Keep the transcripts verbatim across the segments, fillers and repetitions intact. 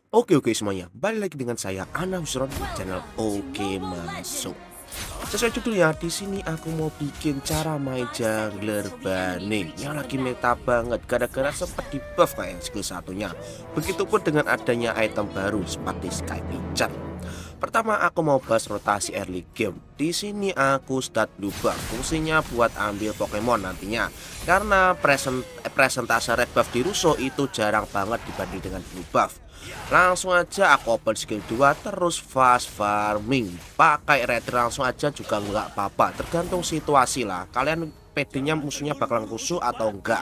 Oke oke semuanya, balik lagi dengan saya Ana Husron di channel Oke Masuk. Sesuai judulnya, di sini aku mau bikin cara main jungler Bunny yang lagi meta banget gara-gara sempat di buff kayak skill satunya. Begitupun dengan adanya item baru seperti Sky Pitcher. Pertama aku mau bahas rotasi early game. Di sini aku start blue buff, fungsinya buat ambil Pokemon nantinya. Karena present, presentase red buff di Russo itu jarang banget dibanding dengan blue buff. Langsung aja aku open skill dua terus fast farming. Pakai red langsung aja juga nggak apa-apa, tergantung situasi lah. Kalian pedenya musuhnya bakalan rusuh atau enggak.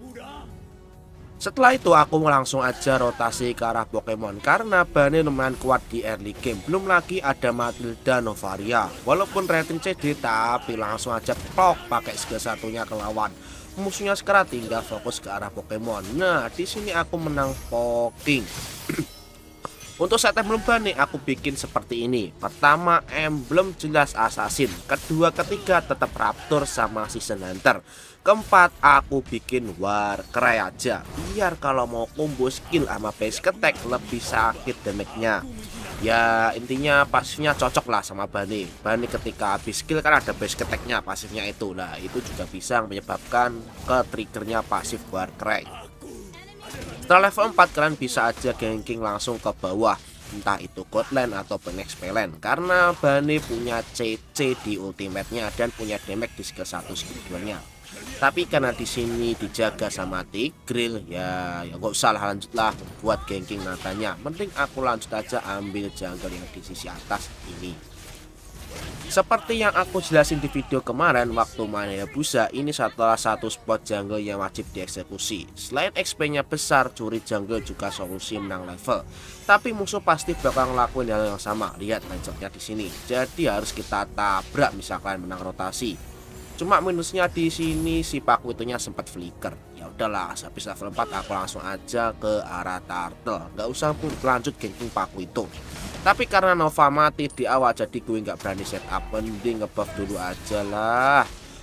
Setelah itu aku langsung aja rotasi ke arah Pokemon karena Bunny lumayan kuat di early game. Belum lagi ada Matilda Novaria. Walaupun rating C D tapi langsung aja plok pakai skill satunya ke lawan. Musuhnya sekarang tinggal fokus ke arah Pokemon. Nah, di sini aku menang poking. Untuk set emblem Bunny aku bikin seperti ini. Pertama emblem jelas assassin, kedua ketiga tetap raptor sama season hunter. Keempat aku bikin warcry aja, biar kalau mau combo skill sama base attack lebih sakit damage-nya. Ya intinya pasifnya cocok lah sama Bunny. Bunny ketika habis skill kan ada base attack-nya, pasifnya itu. Nah itu juga bisa menyebabkan ke triggernya pasif warcry. Setelah level empat kalian bisa aja ganking langsung ke bawah, entah itu Godland atau X P Land, karena Bunny punya C C di ultimate-nya dan punya damage di skill satu skill dua nya. Tapi karena di sini dijaga sama Tigreal, ya ya nggak usah lah, lanjutlah buat ganking natanya. Mending aku lanjut aja ambil jungle yang di sisi atas ini. Seperti yang aku jelasin di video kemarin waktu main Hayabusa, ini salah satu spot jungle yang wajib dieksekusi. Selain X P nya besar, curi jungle juga solusi menang level. Tapi musuh pasti bakal ngelakuin hal yang sama. Lihat mindsetnya di sini. Jadi harus kita tabrak misalkan menang rotasi. Cuma minusnya di sini si Paku itunya sempat flicker. Ya udahlah, habis level empat aku langsung aja ke arah turtle. Nggak usah pun lanjut ganking Paku itu. Tapi karena Nova mati di awal jadi gue nggak berani setup, mending ngebuff dulu aja lah.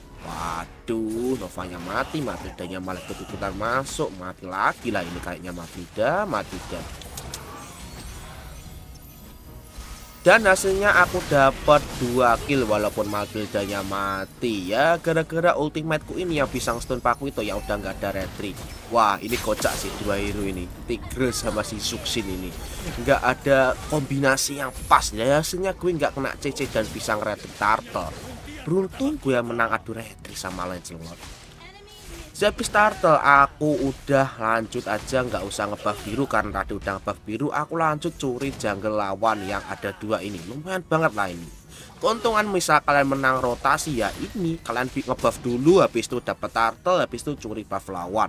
Waduh, Novanya mati, Matildanya malah ketutupan masuk, mati lagi lah ini kayaknya Matilda, Matilda. Dan hasilnya aku dapat dua kill walaupun Matildanya mati ya, gara-gara ultimateku ini yang pisang stun Paku itu yang udah nggak ada retreat. Wah ini kocak sih dua hero ini, Tigreal sama si Suksin ini nggak ada kombinasi yang pas ya. Hasilnya gue nggak kena C C dan pisang retreat turtle. Beruntung gue menang adu retreat sama Lancelot. Habis turtle aku udah lanjut aja, nggak usah ngebuff biru karena tadi udah ngebuff biru. Aku lanjut curi jungle lawan yang ada dua ini, lumayan banget lah ini. Keuntungan misal kalian menang rotasi ya ini, kalian ngebuff dulu, habis itu dapat turtle, habis itu curi buff lawan.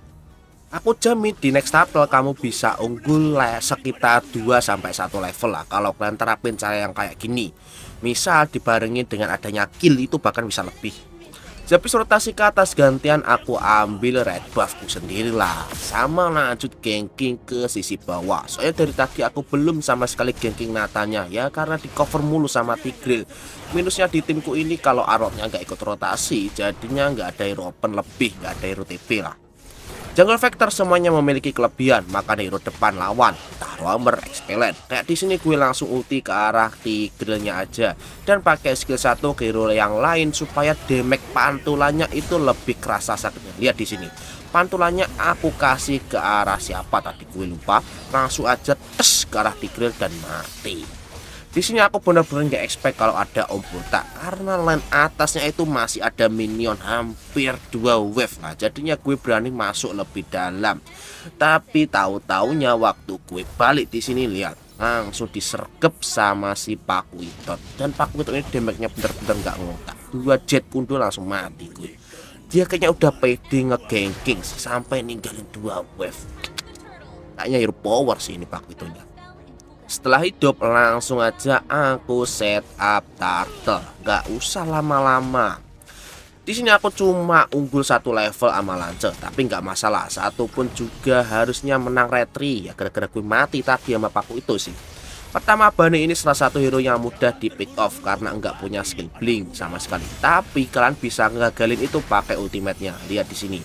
Aku jamin di next turtle kamu bisa unggul sekitar dua sampai satu level lah kalau kalian terapin cara yang kayak gini. Misal dibarengin dengan adanya kill itu bahkan bisa lebih. Habis rotasi ke atas gantian aku ambil red buffku sendirilah, sama lanjut ganking ke sisi bawah. Soalnya dari tadi aku belum sama sekali ganking natanya ya, karena di cover mulu sama Tigreal. Minusnya di timku ini kalau arotnya nggak ikut rotasi, jadinya nggak ada hero open lebih, nggak ada hero T P lah. Jungle Vector semuanya memiliki kelebihan, maka hero depan lawan Roamer X P Land. Kayak di sini gue langsung ulti ke arah Tigrealnya aja dan pakai skill satu ke hero yang lain supaya damage pantulannya itu lebih kerasa sakitnya. Lihat di sini. Pantulannya aku kasih ke arah siapa tadi gue lupa. Langsung aja tes ke arah Tigreal dan mati. Di sini aku benar-benar nggak expect kalau ada Om Botak karena line atasnya itu masih ada minion hampir dua wave lah. Jadinya gue berani masuk lebih dalam. Tapi tahu-taunya waktu gue balik di sini lihat langsung disergep sama si Paku itu. Dan Paku itu ini damage-nya bener-bener nggak ngotak. Dua jet kundo langsung mati gue. Dia kayaknya udah pede nge-ganking sampai ninggalin dua wave. Kayaknya hero power sih ini Paku itunya. Setelah hidup langsung aja aku set up turtle, nggak usah lama-lama. Di sini aku cuma unggul satu level sama Lance, tapi nggak masalah. Satu pun juga harusnya menang retri ya, gara-gara gue mati tadi sama Paku itu sih. Pertama Bunny ini salah satu hero yang mudah di pick off karena nggak punya skill blink sama sekali. Tapi kalian bisa ngagalin itu pakai ultimate-nya. Lihat di sini.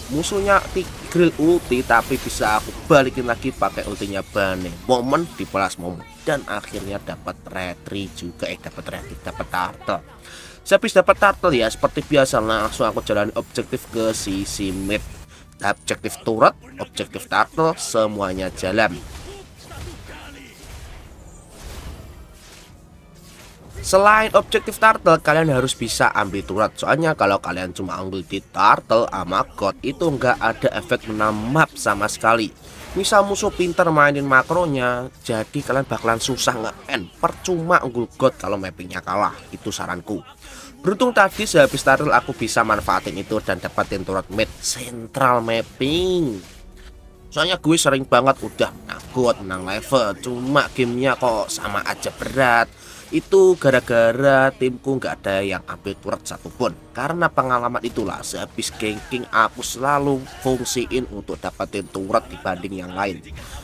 musuhnya Tigreal ulti, tapi bisa aku balikin lagi pakai ultinya Bane. Momen dibalas momen dan akhirnya dapat retri juga, eh dapat retri, dapat turtle. Habis dapat turtle ya seperti biasa langsung aku jalani objektif ke sisi mid. Objektif turret, objektif turtle, semuanya jalan. Selain objektif turtle, kalian harus bisa ambil turret. Soalnya kalau kalian cuma ambil di turtle sama god, itu nggak ada efek menang map sama sekali. Misal musuh pinter mainin makronya, jadi kalian bakalan susah nge-end. Percuma unggul god kalau mappingnya kalah. Itu saranku. Beruntung tadi sehabis turtle aku bisa manfaatin itu dan dapatin turret mid central mapping. Soalnya gue sering banget udah menang god, menang level, cuma gamenya kok sama aja berat. Itu gara-gara timku nggak ada yang ambil turret satupun. Karena pengalaman itulah sehabis ganking aku selalu fungsiin untuk dapetin turret dibanding yang lain.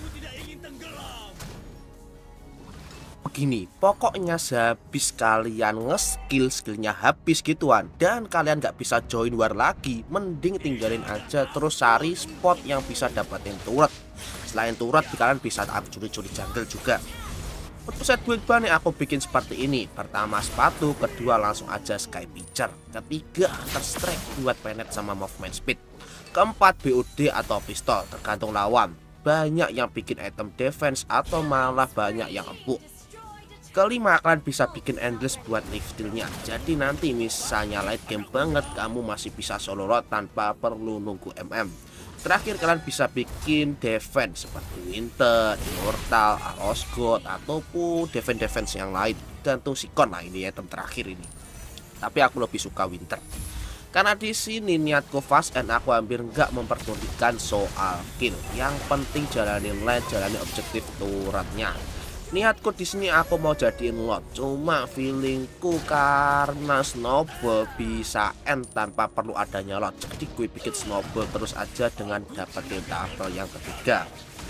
Begini, pokoknya sehabis kalian nge-skill, skillnya habis gituan dan kalian nggak bisa join war lagi, mending tinggalin aja terus cari spot yang bisa dapetin turret. Selain turret, kalian bisa curi-curi jungle juga. Untuk set build Bane aku bikin seperti ini. Pertama sepatu, kedua langsung aja sky pitcher, ketiga hunter strike buat penet sama movement speed, keempat B O D atau pistol tergantung lawan. Banyak yang bikin item defense atau malah banyak yang empuk. Kelima, kalian bisa bikin endless buat life steal-nya. Jadi nanti misalnya late game banget, kamu masih bisa solo road tanpa perlu nunggu M M. Terakhir, kalian bisa bikin defense seperti Winter, Immortal, Aros God, ataupun defense-defense yang lain. Dan tuh Sikon lah ini item terakhir ini. Tapi aku lebih suka Winter. Karena di sini niatku fast and aku hampir nggak memperdulikan soal kill. Yang penting jalanin lane, jalanin objektif turretnya. Niatku di sini aku mau jadiin lot, cuma feelingku karena snowball bisa end tanpa perlu adanya lot. Jadi gue bikin snowball terus aja dengan dapetin turtle yang ketiga.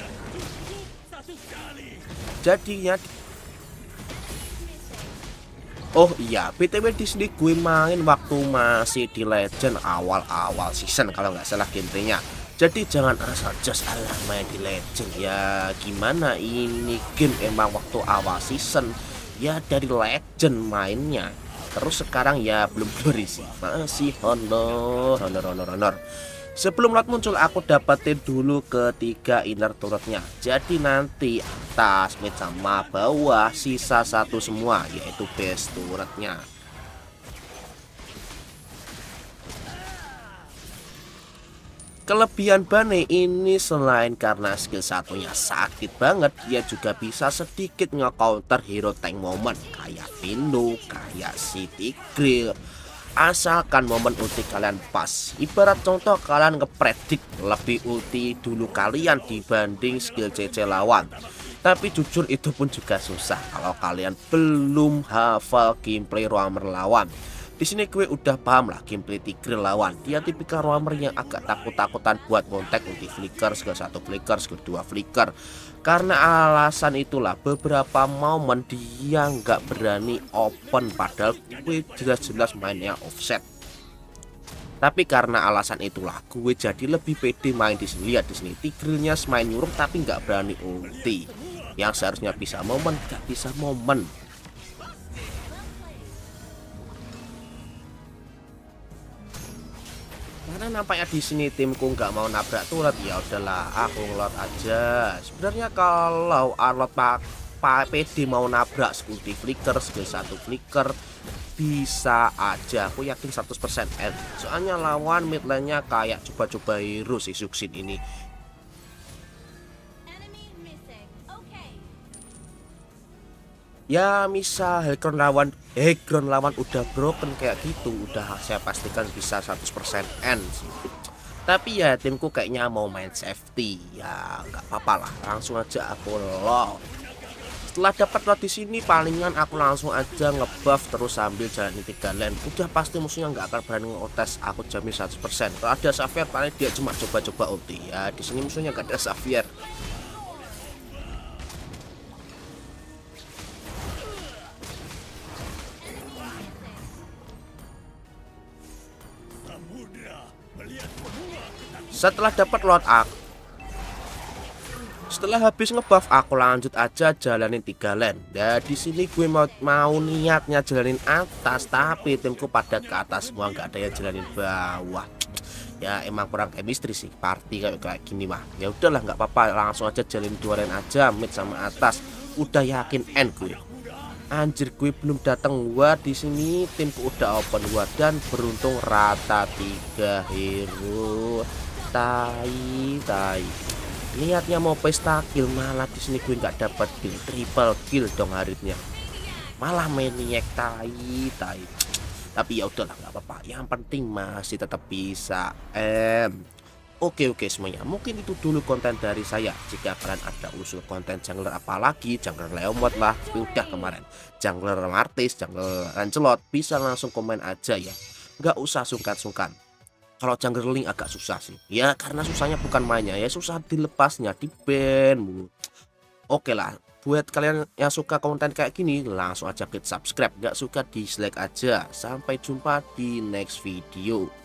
Jadinya oh iya, B T W di sini gue main waktu masih di Legend awal-awal season kalau nggak salah gameplaynya. Jadi jangan asal just alah main di Legend ya. Gimana ini game emang waktu awal season ya dari Legend mainnya. Terus sekarang ya belum glory sih, masih honor honor honor honor. Sebelum lot muncul aku dapetin dulu ketiga inner turretnya. Jadi nanti atas, mid sama bawah sisa satu semua, yaitu base turretnya. Kelebihan Bane ini selain karena skill satunya sakit banget, dia juga bisa sedikit nge-counter hero tank moment kayak Pino, kayak si Tigreal. Asalkan momen ulti kalian pas. Ibarat contoh kalian ngepredik lebih ulti dulu kalian dibanding skill C C lawan. Tapi jujur itu pun juga susah kalau kalian belum hafal gameplay roamer lawan. Di sini gue udah paham lah gameplay Tigreal lawan. Dia tipikal roamer yang agak takut-takutan buat kontak ulti flicker, skill satu flicker, skill dua flicker. Karena alasan itulah beberapa momen dia nggak berani open padahal gue jelas-jelas mainnya offset. Tapi karena alasan itulah gue jadi lebih pede main di sini. Lihat di sini Tigrealnya main nyuruh tapi nggak berani ulti. Yang seharusnya bisa momen nggak bisa momen. Karena nampaknya di sini timku nggak mau nabrak turret, ya udahlah aku ngelot aja. Sebenarnya kalau Arlot pak Pak P D mau nabrak ulti flicker, skill satu flicker bisa aja, aku yakin seratus persen end. Soalnya lawan mid lane-nya kayak coba-coba hero si Suksin ini. Ya misal Hellcrown lawan Hellcrown lawan udah broken kayak gitu, udah saya pastikan bisa seratus persen end sih. Tapi ya timku kayaknya mau main safety, ya nggak apa-apa lah, langsung aja aku lot. Setelah dapat lot di sini palingan aku langsung aja ngebuff terus sambil jalanin tiga lane. Udah pasti musuhnya nggak akan berani nge-otes, aku jamin seratus persen. Kalau ada Xavier paling dia cuma coba-coba ulti. Ya di sini musuhnya nggak ada Xavier. Setelah dapat load up, setelah habis ngebuff, aku lanjut aja jalanin tiga lane. Nah, di sini gue mau, mau niatnya jalanin atas, tapi timku pada ke atas semua, nggak ada yang jalanin bawah. Ya emang kurang chemistry sih party kayak kayak gini mah. Ya udahlah, nggak apa-apa, langsung aja jalanin dua lane aja, mid sama atas. Udah yakin end gue. Anjir, gue belum datang. Wah, di sini timku udah open wah, dan beruntung rata tiga hero. Tai, tai. Niatnya mau pesta kill, malah di sini gue nggak dapat kill, triple kill dong harinya. Malah maniac, tai, tai. Tapi ya udahlah, nggak apa-apa. Yang penting masih tetap bisa. Em, oke oke semuanya. Mungkin itu dulu konten dari saya. Jika kalian ada usul konten jungler apalagi, jungler Leomord lah, udah kemarin. Jungler Martis, jungler Lancelot, bisa langsung komen aja ya. Nggak usah sungkan-sungkan. Kalau jungler Link agak susah sih. Ya karena susahnya bukan mainnya, ya susah dilepasnya, di ban mulu. Oke lah, buat kalian yang suka konten kayak gini, langsung aja klik subscribe. Nggak suka dislike aja. Sampai jumpa di next video.